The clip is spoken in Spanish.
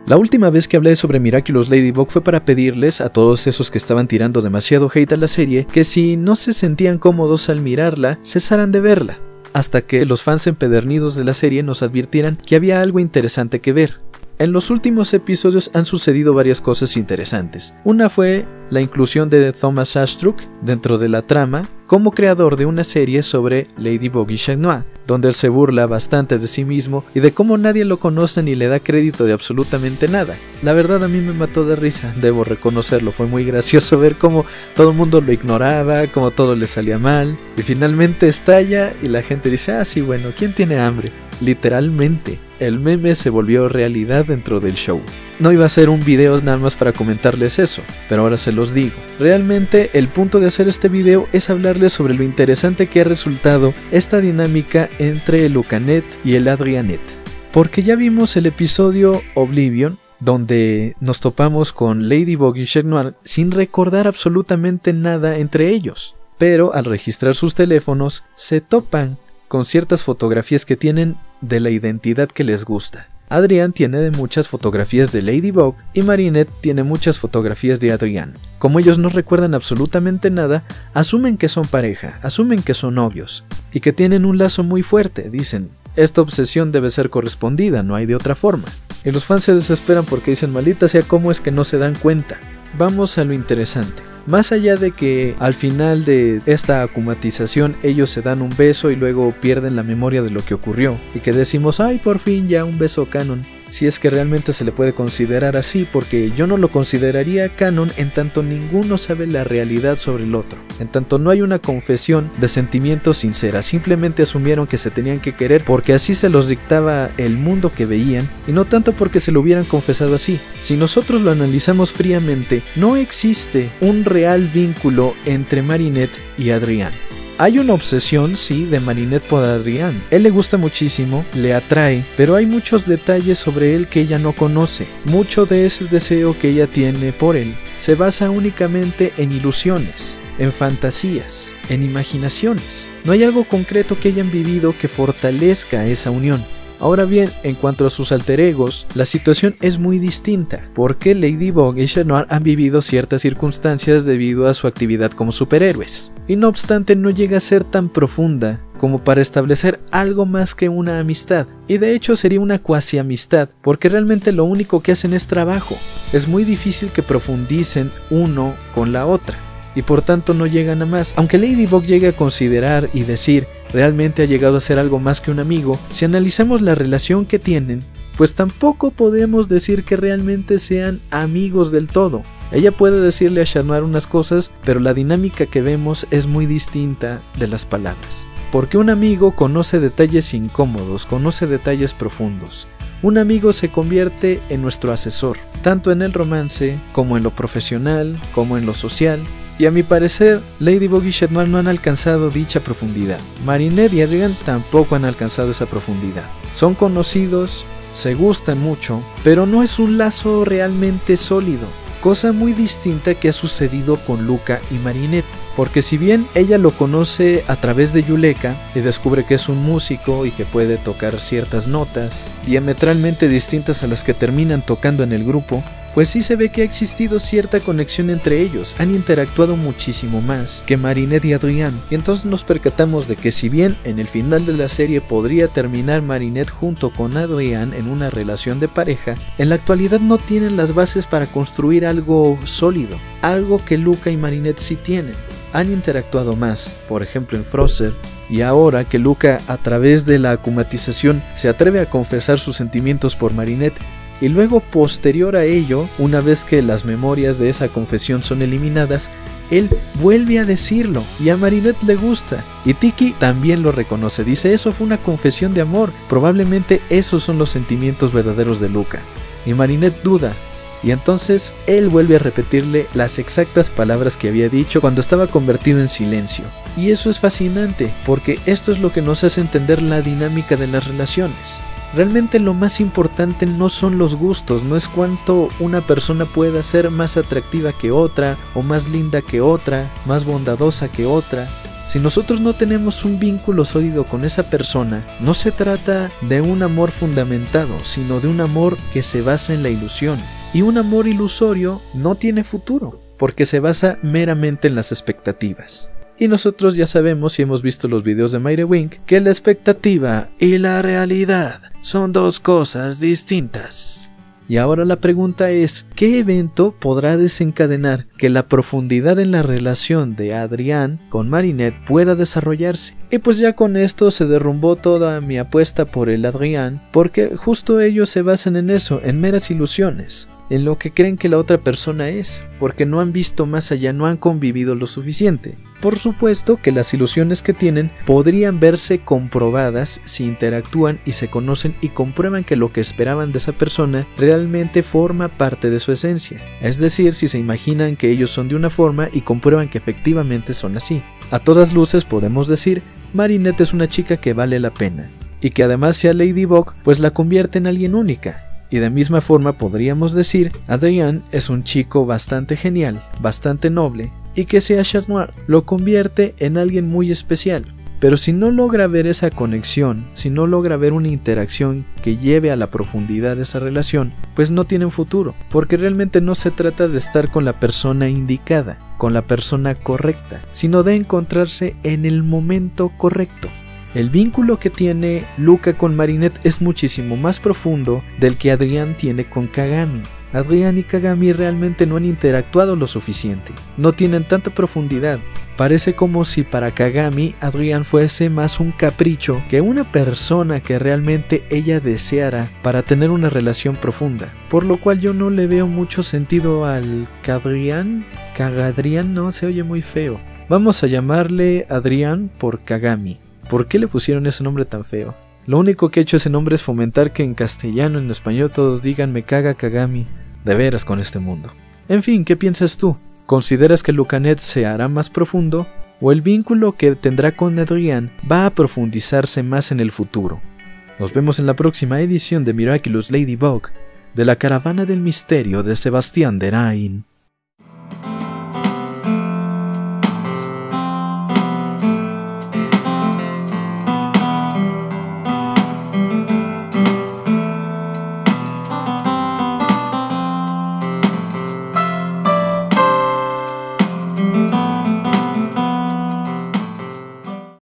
La última vez que hablé sobre Miraculous Ladybug fue para pedirles a todos esos que estaban tirando demasiado hate a la serie que si no se sentían cómodos al mirarla, cesaran de verla, hasta que los fans empedernidos de la serie nos advirtieran que había algo interesante que ver. En los últimos episodios han sucedido varias cosas interesantes. Una fue la inclusión de Thomas Astruc dentro de la trama como creador de una serie sobre Ladybug y Chat Noir, donde él se burla bastante de sí mismo y de cómo nadie lo conoce ni le da crédito de absolutamente nada. La verdad a mí me mató de risa, debo reconocerlo, fue muy gracioso ver cómo todo el mundo lo ignoraba, cómo todo le salía mal, y finalmente estalla y la gente dice, ah sí bueno, ¿quién tiene hambre? Literalmente, el meme se volvió realidad dentro del show. No iba a ser un video nada más para comentarles eso, pero ahora se los digo. Realmente el punto de hacer este video es hablarles sobre lo interesante que ha resultado esta dinámica entre el Lucanet y el Adrianet. Porque ya vimos el episodio Oblivion, donde nos topamos con Ladybug y Chat Noir sin recordar absolutamente nada entre ellos. Pero al registrar sus teléfonos se topan con ciertas fotografías que tienen de la identidad que les gusta. Adrian tiene muchas fotografías de Ladybug y Marinette tiene muchas fotografías de Adrian. Como ellos no recuerdan absolutamente nada, asumen que son pareja, asumen que son novios y que tienen un lazo muy fuerte. Dicen, esta obsesión debe ser correspondida, no hay de otra forma. Y los fans se desesperan porque dicen, maldita sea, ¿cómo es que no se dan cuenta? Vamos a lo interesante. Más allá de que al final de esta akumatización ellos se dan un beso y luego pierden la memoria de lo que ocurrió y que decimos, ay, por fin ya un beso canon, si es que realmente se le puede considerar así, porque yo no lo consideraría canon en tanto ninguno sabe la realidad sobre el otro, en tanto no hay una confesión de sentimientos sinceras, simplemente asumieron que se tenían que querer porque así se los dictaba el mundo que veían y no tanto porque se lo hubieran confesado así. Si nosotros lo analizamos fríamente, no existe un real vínculo entre Marinette y Adrian. Hay una obsesión, sí, de Marinette por Adrian. Él le gusta muchísimo, le atrae, pero hay muchos detalles sobre él que ella no conoce. Mucho de ese deseo que ella tiene por él se basa únicamente en ilusiones, en fantasías, en imaginaciones. No hay algo concreto que hayan vivido que fortalezca esa unión. Ahora bien, en cuanto a sus alter egos, la situación es muy distinta, porque Ladybug y Chat Noir han vivido ciertas circunstancias debido a su actividad como superhéroes, y no obstante no llega a ser tan profunda como para establecer algo más que una amistad, y de hecho sería una cuasi amistad, porque realmente lo único que hacen es trabajo. Es muy difícil que profundicen uno con la otra, y por tanto no llegan a más. Aunque Ladybug llegue a considerar y decir realmente ha llegado a ser algo más que un amigo, si analizamos la relación que tienen, pues tampoco podemos decir que realmente sean amigos del todo. Ella puede decirle a Chat Noir unas cosas, pero la dinámica que vemos es muy distinta de las palabras. Porque un amigo conoce detalles incómodos, conoce detalles profundos. Un amigo se convierte en nuestro asesor, tanto en el romance, como en lo profesional, como en lo social. Y a mi parecer, Ladybug y Chat Noir no han alcanzado dicha profundidad. Marinette y Adrian tampoco han alcanzado esa profundidad. Son conocidos, se gustan mucho, pero no es un lazo realmente sólido. Cosa muy distinta que ha sucedido con Luca y Marinette. Porque si bien ella lo conoce a través de Yuleka y descubre que es un músico y que puede tocar ciertas notas diametralmente distintas a las que terminan tocando en el grupo, pues sí se ve que ha existido cierta conexión entre ellos, han interactuado muchísimo más que Marinette y Adrian, y entonces nos percatamos de que si bien en el final de la serie podría terminar Marinette junto con Adrian en una relación de pareja, en la actualidad no tienen las bases para construir algo sólido, algo que Luca y Marinette sí tienen. Han interactuado más, por ejemplo en Frozen, y ahora que Luca a través de la akumatización se atreve a confesar sus sentimientos por Marinette, y luego posterior a ello, una vez que las memorias de esa confesión son eliminadas, él vuelve a decirlo y a Marinette le gusta, y Tiki también lo reconoce, dice eso fue una confesión de amor, probablemente esos son los sentimientos verdaderos de Luca, y Marinette duda. Y entonces él vuelve a repetirle las exactas palabras que había dicho cuando estaba convertido en silencio. Y eso es fascinante, porque esto es lo que nos hace entender la dinámica de las relaciones. Realmente lo más importante no son los gustos, no es cuánto una persona pueda ser más atractiva que otra, o más linda que otra, más bondadosa que otra, Si nosotros no tenemos un vínculo sólido con esa persona, no se trata de un amor fundamentado, sino de un amor que se basa en la ilusión. Y un amor ilusorio no tiene futuro, porque se basa meramente en las expectativas. Y nosotros ya sabemos, si hemos visto los videos de Mayre Wing, que la expectativa y la realidad son dos cosas distintas. Y ahora la pregunta es, ¿qué evento podrá desencadenar que la profundidad en la relación de Adrián con Marinette pueda desarrollarse? Y pues ya con esto se derrumbó toda mi apuesta por el Adrián, porque justo ellos se basan en eso, en meras ilusiones, en lo que creen que la otra persona es, porque no han visto más allá, no han convivido lo suficiente. Por supuesto que las ilusiones que tienen podrían verse comprobadas si interactúan y se conocen y comprueban que lo que esperaban de esa persona realmente forma parte de su esencia. Es decir, si se imaginan que ellos son de una forma y comprueban que efectivamente son así. A todas luces podemos decir, Marinette es una chica que vale la pena, y que además sea Ladybug, pues la convierte en alguien única. Y de misma forma podríamos decir, Adrián es un chico bastante genial, bastante noble, y que sea Chat Noir lo convierte en alguien muy especial. Pero si no logra ver esa conexión, si no logra ver una interacción que lleve a la profundidad de esa relación, pues no tienen futuro, porque realmente no se trata de estar con la persona indicada, con la persona correcta, sino de encontrarse en el momento correcto. El vínculo que tiene Luca con Marinette es muchísimo más profundo del que Adrián tiene con Kagami. Adrián y Kagami realmente no han interactuado lo suficiente, no tienen tanta profundidad. Parece como si para Kagami Adrián fuese más un capricho que una persona que realmente ella deseara para tener una relación profunda, por lo cual yo no le veo mucho sentido al Kagadrián, no, se oye muy feo. Vamos a llamarle Adrián por Kagami. ¿Por qué le pusieron ese nombre tan feo? Lo único que ha hecho ese nombre es fomentar que en castellano, en español todos digan me caga Kagami. De veras con este mundo. En fin, ¿qué piensas tú? ¿Consideras que Lucanet se hará más profundo? ¿O el vínculo que tendrá con Adrián va a profundizarse más en el futuro? Nos vemos en la próxima edición de Miraculous Ladybug, de la Caravana del Misterio de Sebastián Derain.